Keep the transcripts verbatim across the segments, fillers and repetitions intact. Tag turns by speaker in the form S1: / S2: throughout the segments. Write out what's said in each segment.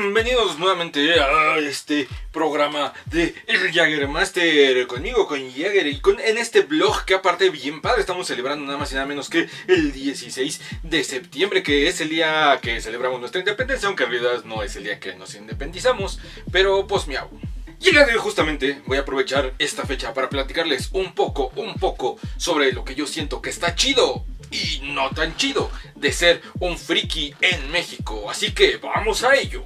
S1: Bienvenidos nuevamente a este programa de El Jagermaster, conmigo, con Jagger, y con, en este vlog que aparte bien padre, estamos celebrando nada más y nada menos que el dieciséis de septiembre, que es el día que celebramos nuestra independencia, aunque en realidad no es el día que nos independizamos, pero pues miau. Y el día de hoy justamente voy a aprovechar esta fecha para platicarles un poco, un poco sobre lo que yo siento que está chido y no tan chido de ser un friki en México. Así que vamos a ello.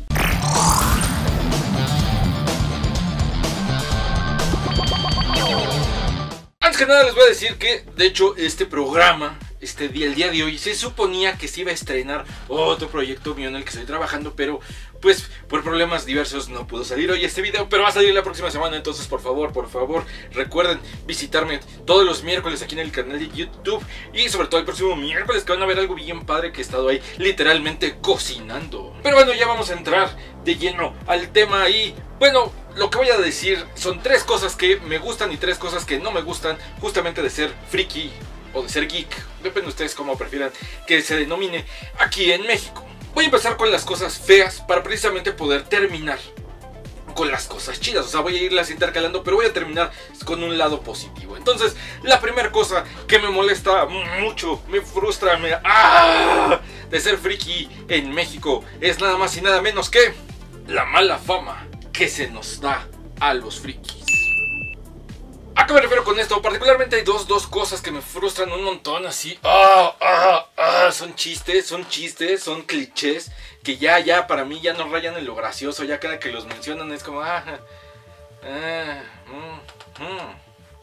S1: Antes que nada les voy a decir que, de hecho, este programa, este día, el día de hoy, se suponía que se iba a estrenar otro proyecto mío en el que estoy trabajando, pero pues por problemas diversos no pudo salir hoy este video, pero va a salir la próxima semana. Entonces por favor, por favor, recuerden visitarme todos los miércoles aquí en el canal de YouTube, y sobre todo el próximo miércoles, que van a ver algo bien padre que he estado ahí literalmente cocinando. Pero bueno, ya vamos a entrar de lleno al tema. Y bueno, lo que voy a decir son tres cosas que me gustan y tres cosas que no me gustan justamente de ser friki o de ser geek, depende de ustedes cómo prefieran que se denomine aquí en México. Voy a empezar con las cosas feas para precisamente poder terminar con las cosas chidas. O sea, voy a irlas intercalando, pero voy a terminar con un lado positivo. Entonces, la primera cosa que me molesta mucho, me frustra, me... ¡ah! de ser friki en México es nada más y nada menos que la mala fama que se nos da a los frikis. ¿A qué me refiero con esto? Particularmente hay dos, dos cosas que me frustran un montón, así. Ah, ah, ah, son chistes, son chistes, son clichés que ya, ya, para mí ya no rayan en lo gracioso. Ya cada que los mencionan es como... Ah, ah, mm, mm.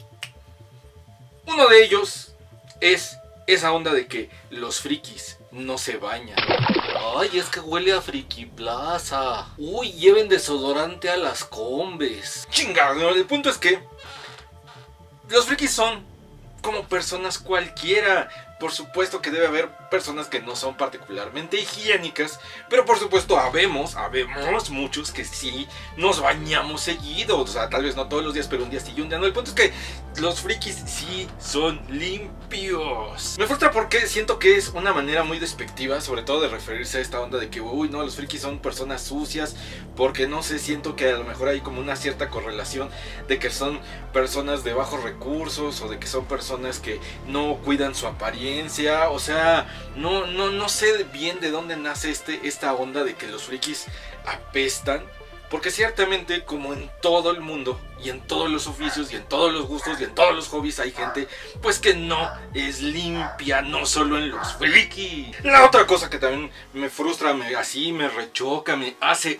S1: Uno de ellos es esa onda de que los frikis no se bañan. Ay, es que huele a Friki Plaza. Uy, lleven desodorante a las combes. Chingado, el punto es que los frikis son como personas cualquiera. Por supuesto que debe haber personas que no son particularmente higiénicas, pero por supuesto habemos, habemos muchos que sí nos bañamos seguido. O sea, tal vez no todos los días, pero un día sí y un día no. El punto es que los frikis sí son limpios. Me frustra porque siento que es una manera muy despectiva, sobre todo de referirse a esta onda de que, uy, no, los frikis son personas sucias. Porque no sé, siento que a lo mejor hay como una cierta correlación de que son personas de bajos recursos, o de que son personas que no cuidan su apariencia. O sea, no, no, no sé bien de dónde nace este, esta onda de que los frikis apestan. Porque ciertamente, como en todo el mundo, y en todos los oficios, y en todos los gustos, y en todos los hobbies, hay gente pues que no es limpia, no solo en los frikis. La otra cosa que también me frustra, me, así me rechoca, me hace...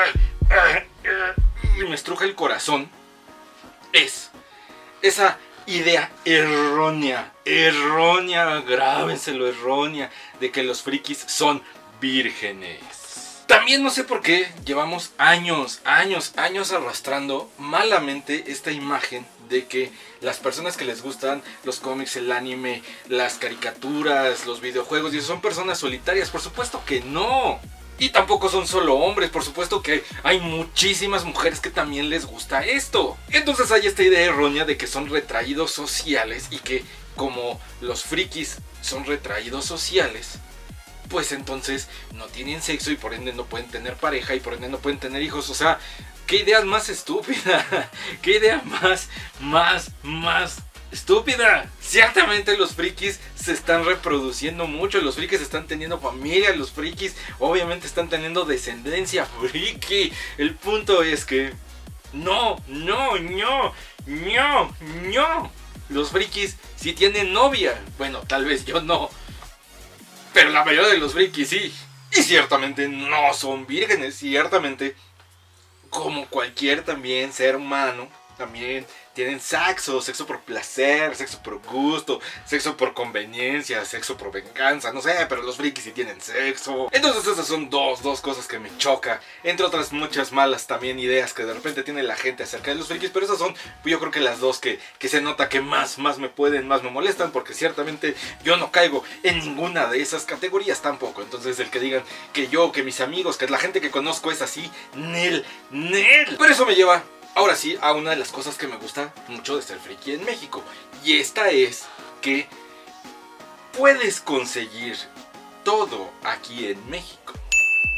S1: y me estruja el corazón, es esa idea errónea, errónea, grábenselo, errónea, de que los frikis son vírgenes. También no sé por qué llevamos años, años, años arrastrando malamente esta imagen de que las personas que les gustan los cómics, el anime, las caricaturas, los videojuegos, y son personas solitarias. Por supuesto que no. Y tampoco son solo hombres, por supuesto que hay muchísimas mujeres que también les gusta esto. Entonces hay esta idea errónea de que son retraídos sociales, y que como los frikis son retraídos sociales, pues entonces no tienen sexo y por ende no pueden tener pareja y por ende no pueden tener hijos. O sea, qué idea más estúpida, qué idea más, más, más estúpida. Ciertamente los frikis se están reproduciendo mucho, los frikis están teniendo familia, los frikis obviamente están teniendo descendencia friki. El punto es que no, no, no, no, no. Los frikis sí tienen novia. Bueno, tal vez yo no, pero la mayoría de los frikis sí. Y ciertamente no son vírgenes. Ciertamente, como cualquier también ser humano, también tienen sexo, sexo por placer, sexo por gusto, sexo por conveniencia, sexo por venganza, no sé, pero los frikis sí tienen sexo. Entonces esas son dos, dos cosas que me choca, entre otras muchas malas también ideas que de repente tiene la gente acerca de los frikis, pero esas son, yo creo que las dos que, que se nota que más, más me pueden, más me molestan, porque ciertamente yo no caigo en ninguna de esas categorías tampoco. Entonces el que digan que yo, que mis amigos, que la gente que conozco es así, nel, nel. Pero eso me lleva ahora sí a una de las cosas que me gusta mucho de ser friki en México, y esta es que puedes conseguir todo aquí en México.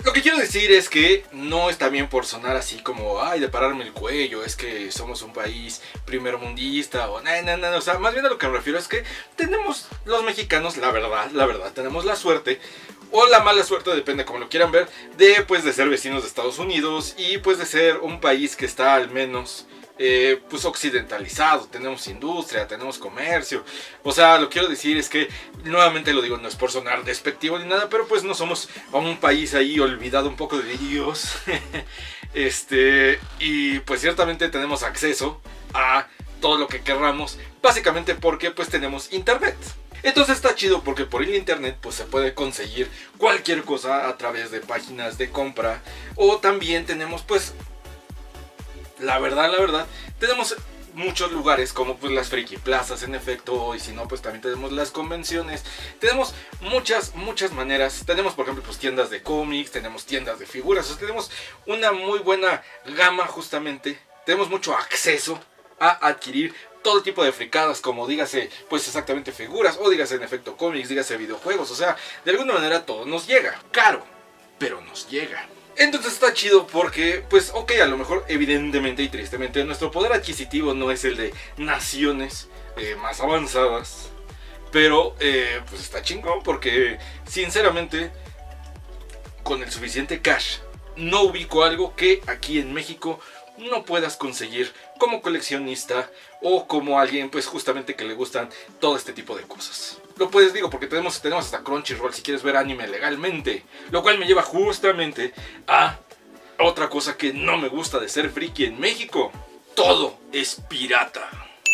S1: Lo que quiero decir es que no está bien por sonar así como, ay, de pararme el cuello, es que somos un país primermundista o nada, nada, nada. O sea, más bien a lo que me refiero es que tenemos los mexicanos, la verdad, la verdad, tenemos la suerte, o la mala suerte, depende como lo quieran ver, de pues de ser vecinos de Estados Unidos y pues de ser un país que está al menos Eh, pues occidentalizado, tenemos industria, tenemos comercio. O sea, lo que quiero decir es que, nuevamente lo digo, no es por sonar despectivo ni nada, pero pues no somos un país ahí olvidado un poco de Dios. Este, y pues ciertamente tenemos acceso a todo lo que querramos, básicamente porque pues tenemos internet. Entonces está chido porque por el internet pues se puede conseguir cualquier cosa a través de páginas de compra, o también tenemos pues La verdad, la verdad, tenemos muchos lugares como pues las friki plazas, en efecto, y si no pues también tenemos las convenciones. Tenemos muchas, muchas maneras. Tenemos por ejemplo pues tiendas de cómics, tenemos tiendas de figuras, o sea, tenemos una muy buena gama justamente. Tenemos mucho acceso a adquirir todo tipo de fricadas, como dígase pues exactamente figuras, o dígase en efecto cómics, dígase videojuegos. O sea, de alguna manera todo nos llega, caro, pero nos llega. Entonces está chido porque, pues, ok, a lo mejor evidentemente y tristemente nuestro poder adquisitivo no es el de naciones eh, más avanzadas, pero eh, pues está chingón porque, sinceramente, con el suficiente cash, no ubico algo que aquí en México no puedas conseguir como coleccionista o como alguien pues justamente que le gustan todo este tipo de cosas. Lo puedes, digo, porque tenemos, tenemos hasta Crunchyroll si quieres ver anime legalmente, lo cual me lleva justamente a otra cosa que no me gusta de ser friki en México: todo es pirata.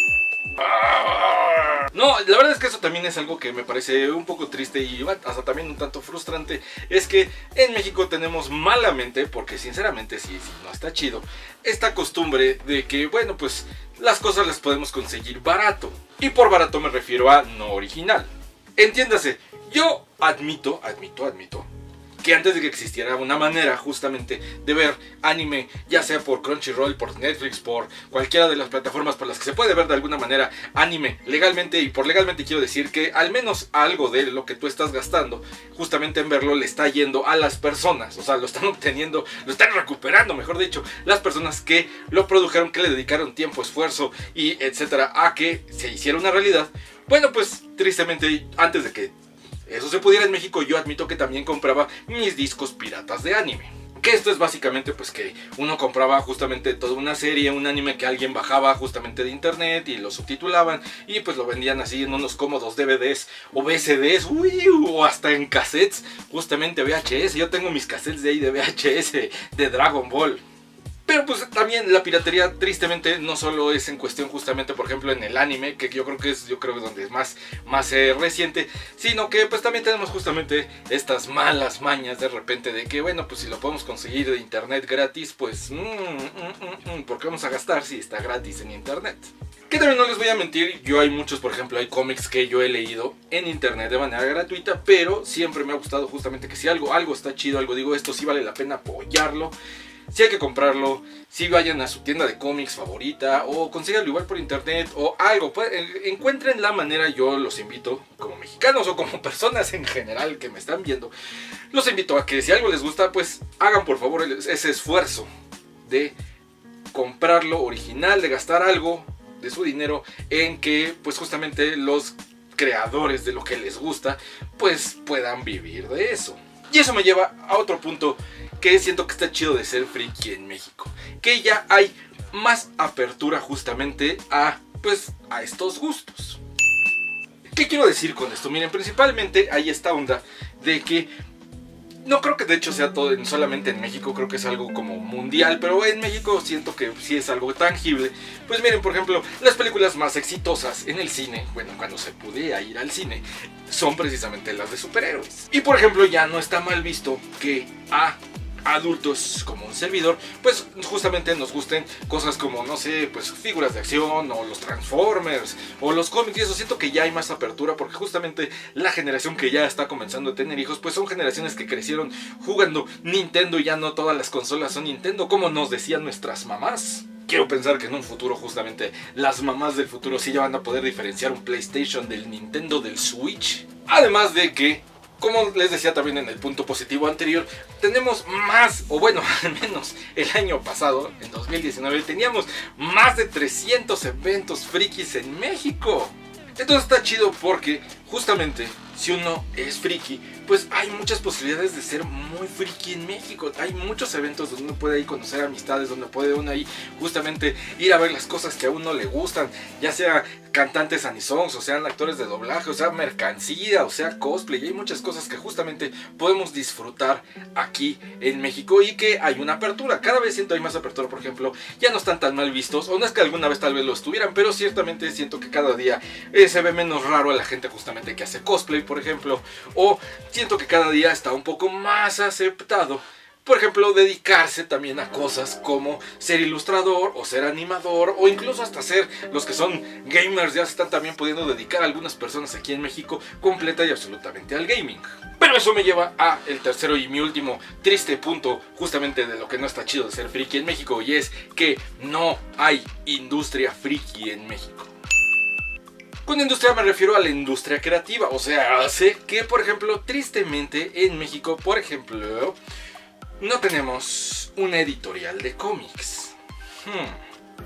S1: No, la verdad es que eso también es algo que me parece un poco triste y hasta también un tanto frustrante. Es que en México tenemos malamente, porque sinceramente sí, sí, no está chido, esta costumbre de que, bueno, pues las cosas las podemos conseguir barato. Y por barato me refiero a no original. Entiéndase, yo admito, admito, admito que antes de que existiera una manera justamente de ver anime, ya sea por Crunchyroll, por Netflix, por cualquiera de las plataformas por las que se puede ver de alguna manera anime legalmente, y por legalmente quiero decir que al menos algo de lo que tú estás gastando justamente en verlo le está yendo a las personas, o sea, lo están obteniendo, lo están recuperando, mejor dicho, las personas que lo produjeron, que le dedicaron tiempo, esfuerzo y etcétera a que se hiciera una realidad. Bueno, pues tristemente, antes de que eso se pudiera en México, yo admito que también compraba mis discos piratas de anime. Que esto es básicamente pues que uno compraba justamente toda una serie, un anime que alguien bajaba justamente de internet y lo subtitulaban y pues lo vendían así en unos cómodos D V Ds o V C Ds, uy, o hasta en cassettes, justamente V H S. Yo tengo mis cassettes de ahí de V H S de Dragon Ball. Pero pues también la piratería tristemente no solo es en cuestión justamente por ejemplo en el anime, que yo creo que es yo creo donde es más, más eh, reciente, sino que pues también tenemos justamente estas malas mañas de repente de que bueno, pues si lo podemos conseguir de internet gratis, pues mmm, mmm, mmm, ¿por qué vamos a gastar si está gratis en internet? Que también no les voy a mentir, yo hay muchos, por ejemplo hay cómics que yo he leído en internet de manera gratuita, pero siempre me ha gustado justamente que si algo, algo está chido, algo digo, esto sí vale la pena apoyarlo, si hay que comprarlo, si vayan a su tienda de cómics favorita o consíganlo igual por internet o algo, pues, encuentren la manera. Yo los invito, como mexicanos o como personas en general que me están viendo, los invito a que si algo les gusta, pues hagan por favor ese esfuerzo de comprarlo original, de gastar algo de su dinero en que pues justamente los creadores de lo que les gusta pues puedan vivir de eso. Y eso me lleva a otro punto que siento que está chido de ser friki en México, que ya hay más apertura justamente a, pues, a estos gustos. ¿Qué quiero decir con esto? Miren, principalmente hay esta onda de que no creo que de hecho sea todo en, solamente en México, creo que es algo como mundial, pero en México siento que sí es algo tangible. Pues miren, por ejemplo, las películas más exitosas en el cine, bueno, cuando se podía ir al cine, son precisamente las de superhéroes. Y por ejemplo, ya no está mal visto que a adultos como un servidor, pues justamente nos gusten cosas como, no sé, pues figuras de acción o los Transformers o los cómics, y eso siento que ya hay más apertura porque justamente la generación que ya está comenzando a tener hijos, pues son generaciones que crecieron jugando Nintendo y ya no todas las consolas son Nintendo, como nos decían nuestras mamás. Quiero pensar que en un futuro justamente las mamás del futuro sí ya van a poder diferenciar un PlayStation del Nintendo del Switch. Además de que como les decía también en el punto positivo anterior, tenemos más, o bueno, al menos el año pasado, en dos mil diecinueve, teníamos más de trescientos eventos frikis en México. Entonces está chido porque justamente si uno es friki, pues hay muchas posibilidades de ser muy friki en México. Hay muchos eventos donde uno puede ir conocer amistades, donde puede uno ahí justamente ir a ver las cosas que a uno le gustan, ya sea cantantes anisongs, o sean actores de doblaje, o sea mercancía, o sea cosplay. Y hay muchas cosas que justamente podemos disfrutar aquí en México y que hay una apertura. Cada vez siento hay más apertura, por ejemplo, ya no están tan mal vistos, o no es que alguna vez tal vez lo estuvieran, pero ciertamente siento que cada día eh, se ve menos raro a la gente justamente que hace cosplay, por ejemplo, o siento que cada día está un poco más aceptado, por ejemplo, dedicarse también a cosas como ser ilustrador o ser animador o incluso hasta ser los que son gamers. Ya se están también pudiendo dedicar a algunas personas aquí en México completa y absolutamente al gaming. Pero eso me lleva a el tercero y mi último triste punto justamente de lo que no está chido de ser friki en México, y es que no hay industria friki en México. Con industria me refiero a la industria creativa, o sea, hace que, por ejemplo, tristemente en México, por ejemplo, no tenemos una editorial de cómics. Hmm.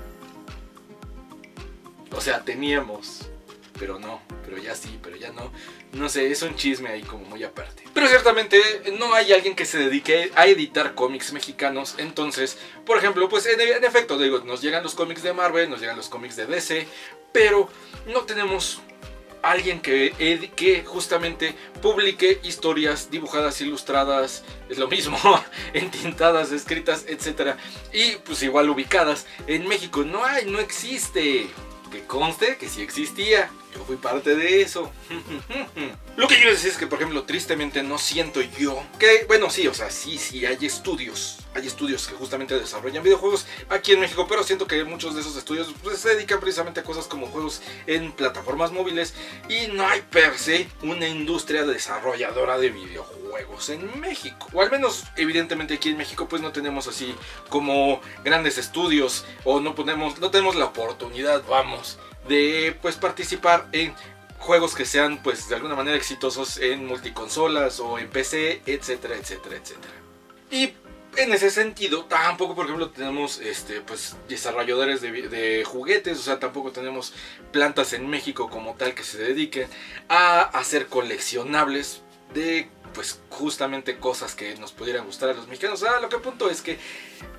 S1: O sea, teníamos, pero no, pero ya sí, pero ya no. No sé, es un chisme ahí como muy aparte. Pero ciertamente no hay alguien que se dedique a editar cómics mexicanos. Entonces, por ejemplo, pues en, en efecto, digo, nos llegan los cómics de Marvel, nos llegan los cómics de D C, pero no tenemos alguien que, que justamente publique historias dibujadas, ilustradas, es lo mismo, entintadas, escritas, etcétera. Y pues igual ubicadas en México. No hay, no existe. Que conste que sí existía. Yo fui parte de eso. Lo que quiero decir es que, por ejemplo, tristemente no siento yo que, bueno, sí, o sea, sí, sí hay estudios. Hay estudios que justamente desarrollan videojuegos aquí en México, pero siento que muchos de esos estudios pues, se dedican precisamente a cosas como juegos en plataformas móviles y no hay per se una industria desarrolladora de videojuegos en México. O al menos, evidentemente, aquí en México pues no tenemos así como grandes estudios o no, ponemos, no tenemos la oportunidad, vamos, de pues participar en juegos que sean pues de alguna manera exitosos en multiconsolas o en P C, etcétera, etcétera, etcétera. Y en ese sentido, tampoco, por ejemplo, tenemos este, pues, desarrolladores de, de juguetes, o sea, tampoco tenemos plantas en México como tal que se dediquen a hacer coleccionables de, pues, justamente cosas que nos pudieran gustar a los mexicanos. O sea, lo que punto es que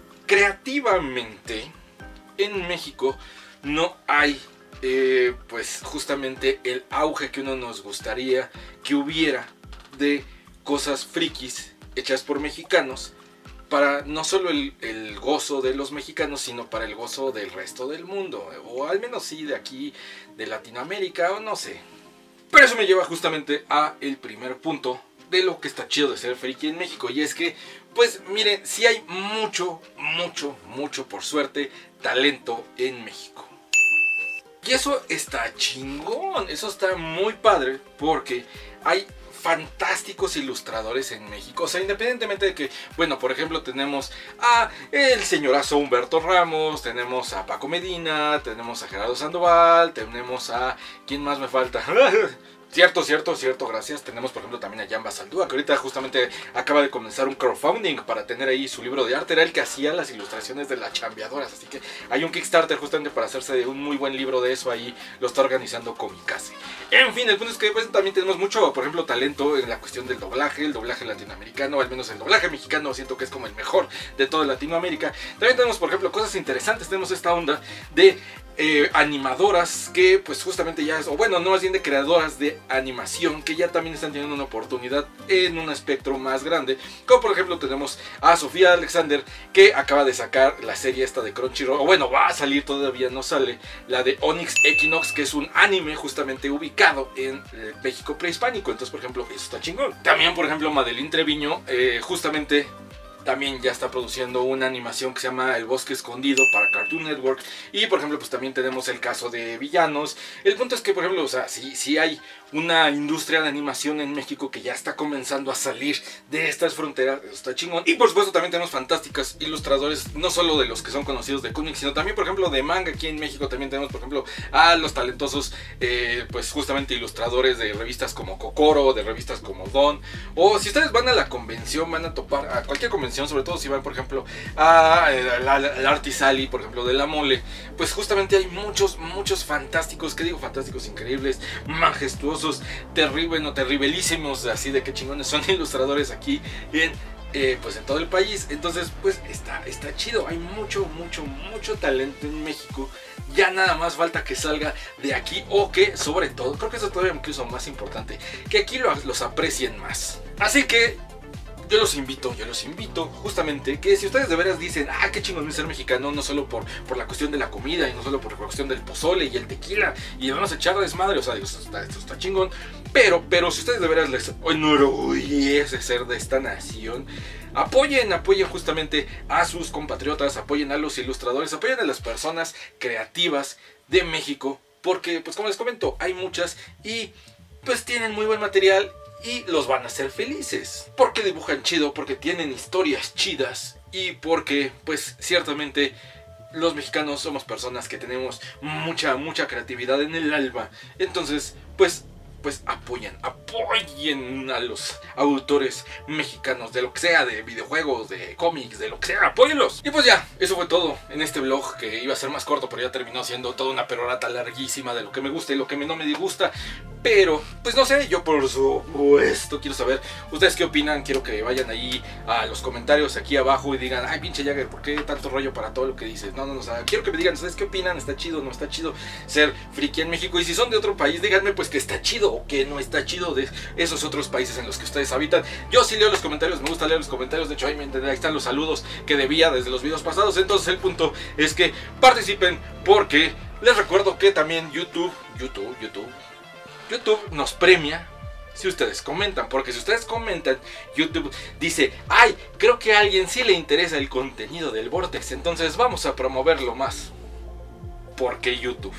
S1: creativamente en México no hay, eh, pues, justamente el auge que uno nos gustaría que hubiera de cosas frikis hechas por mexicanos, para no solo el, el gozo de los mexicanos, sino para el gozo del resto del mundo, o al menos sí de aquí, de Latinoamérica, o no sé. Pero eso me lleva justamente a el primer punto de lo que está chido de ser friki en México, y es que, pues miren, sí hay mucho, mucho, mucho, por suerte, talento en México. Y eso está chingón, eso está muy padre, porque hay fantásticos ilustradores en México. O sea, independientemente de que, bueno, por ejemplo, tenemos a el señorazo Humberto Ramos, tenemos a Paco Medina, tenemos a Gerardo Sandoval, tenemos a... ¿quién más me falta? Cierto, cierto, cierto, gracias. Tenemos, por ejemplo, también a Jan Basaldúa, que ahorita justamente acaba de comenzar un crowdfunding para tener ahí su libro de arte. Era el que hacía las ilustraciones de Las Chambeadoras, así que hay un Kickstarter justamente para hacerse de un muy buen libro de eso. Ahí lo está organizando Comicase. En fin, el punto es que pues, también tenemos mucho, por ejemplo, talento en la cuestión del doblaje, el doblaje latinoamericano, al menos el doblaje mexicano siento que es como el mejor de toda Latinoamérica. También tenemos, por ejemplo, cosas interesantes. Tenemos esta onda de Eh, animadoras que pues justamente ya es, o bueno, no más bien de creadoras de animación que ya también están teniendo una oportunidad en un espectro más grande, como por ejemplo tenemos a Sofía Alexander, que acaba de sacar la serie esta de Crunchyroll, o bueno, va a salir, todavía no sale, la de Onyx Equinox, que es un anime justamente ubicado en eh, México prehispánico. Entonces, por ejemplo, eso está chingón. También, por ejemplo, Madeline Treviño, eh, justamente también ya está produciendo una animación que se llama El Bosque Escondido para Cartoon Network. Y por ejemplo, pues también tenemos el caso de Villanos. El punto es que, por ejemplo, o sea, sí, sí hay una industria de animación en México que ya está comenzando a salir de estas fronteras. Eso está chingón. Y por supuesto también tenemos fantásticos ilustradores, no solo de los que son conocidos de cómics, sino también por ejemplo de manga. Aquí en México también tenemos por ejemplo a los talentosos eh, pues justamente ilustradores de revistas como Kokoro, de revistas como Don. O si ustedes van a la convención, van a topar a cualquier convención, sobre todo si van por ejemplo a eh, la, la Artisali, por ejemplo de la Mole, pues justamente hay muchos, muchos fantásticos, que digo fantásticos, increíbles, majestuosos, terribles, no terribilísimos, así de que chingones son ilustradores aquí en, eh, pues en todo el país. Entonces pues está, está chido, hay mucho, mucho, mucho talento en México. Ya nada más falta que salga de aquí, o que sobre todo, creo que eso es todavía incluso más importante, que aquí los, los aprecien más. Así que yo los invito, yo los invito justamente que si ustedes de veras dicen, ah, qué chingón es ser mexicano, no solo por, por la cuestión de la comida y no solo por la cuestión del pozole y el tequila y vamos a echar desmadre, o sea, esto está, esto está chingón, pero, pero si ustedes de veras les enorgullece ser de esta nación, apoyen, apoyen justamente a sus compatriotas, apoyen a los ilustradores, apoyen a las personas creativas de México, porque pues como les comento, hay muchas y pues tienen muy buen material y los van a hacer felices, porque dibujan chido, porque tienen historias chidas y porque pues ciertamente los mexicanos somos personas que tenemos mucha, mucha creatividad en el alma. Entonces pues pues apoyen, apoyen a los autores mexicanos, de lo que sea, de videojuegos, de cómics, de lo que sea, apóyenlos. Y pues ya, eso fue todo en este vlog, que iba a ser más corto, pero ya terminó siendo toda una perorata larguísima de lo que me gusta y lo que no me disgusta. Pero, pues no sé, yo por supuesto quiero saber ustedes qué opinan. Quiero que vayan ahí a los comentarios aquí abajo y digan, ay, pinche Jagger, ¿por qué tanto rollo para todo lo que dices? No, no, no, o sea, quiero que me digan ustedes qué opinan, está chido, no está chido ser friki en México. Y si son de otro país, díganme pues que está chido o que no está chido de esos otros países en los que ustedes habitan. Yo sí leo los comentarios, me gusta leer los comentarios. De hecho, ahí, me ahí están los saludos que debía desde los videos pasados. Entonces el punto es que participen, porque les recuerdo que también YouTube, YouTube, YouTube YouTube nos premia si ustedes comentan, porque si ustedes comentan, YouTube dice, ay, creo que a alguien sí le interesa el contenido del Vortex, entonces vamos a promoverlo más. Porque YouTube.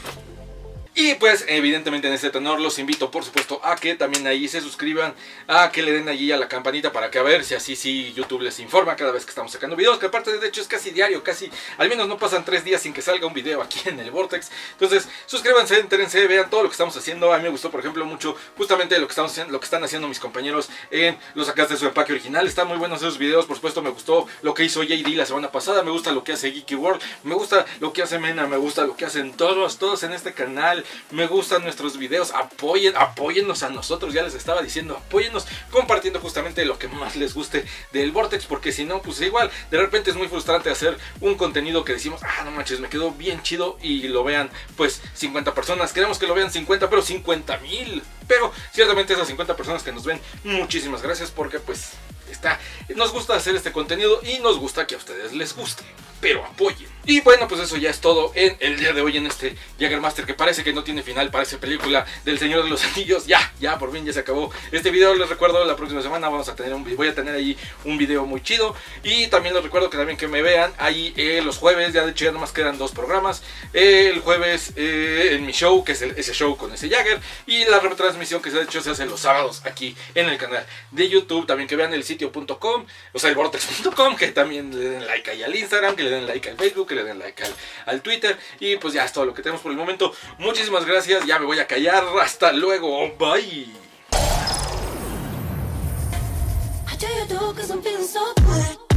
S1: Y pues evidentemente en este tenor los invito por supuesto a que también ahí se suscriban, a que le den allí a la campanita para que a ver si así sí YouTube les informa cada vez que estamos sacando videos, que aparte de hecho es casi diario, casi al menos no pasan tres días sin que salga un video aquí en el Vortex. Entonces suscríbanse, entérense, vean todo lo que estamos haciendo. A mí me gustó por ejemplo mucho justamente lo que estamos haciendo, lo que están haciendo mis compañeros en los acá de su empaque original. Están muy buenos esos videos. Por supuesto me gustó lo que hizo J D la semana pasada, me gusta lo que hace Geeky World, me gusta lo que hace Mena, me gusta lo que hacen todos, todos en este canal. Me gustan nuestros videos, apoyen, apóyennos a nosotros, ya les estaba diciendo, apóyennos compartiendo justamente lo que más les guste del Vortex, porque si no, pues igual, de repente es muy frustrante hacer un contenido que decimos, ah, no manches, me quedó bien chido y lo vean, pues, cincuenta personas, queremos que lo vean cincuenta, pero cincuenta mil, pero ciertamente esas cincuenta personas que nos ven, muchísimas gracias, porque pues, está, nos gusta hacer este contenido y nos gusta que a ustedes les guste, pero apoyen. Y bueno, pues eso ya es todo en el día de hoy en este Jaggermaster, que parece que no tiene final, parece película del Señor de los Anillos. Ya, ya, por fin ya se acabó este video. Les recuerdo, la próxima semana vamos a tener un, voy a tener ahí un video muy chido. Y también les recuerdo que también que me vean ahí eh, los jueves, ya de hecho ya nomás quedan dos programas. Eh, el jueves eh, en mi show, que es el, ese show con ese Jagger, y la retransmisión que de hecho se hace los sábados aquí en el canal de YouTube. También que vean el sitio punto com, o sea el vortex punto com, que también le den like ahí al Instagram, que le den like al Facebook, que le den like al, al Twitter. Y pues ya es todo lo que tenemos por el momento. Muchísimas gracias, ya me voy a callar. Hasta luego, bye. I tell you, cause I'm feeling so good.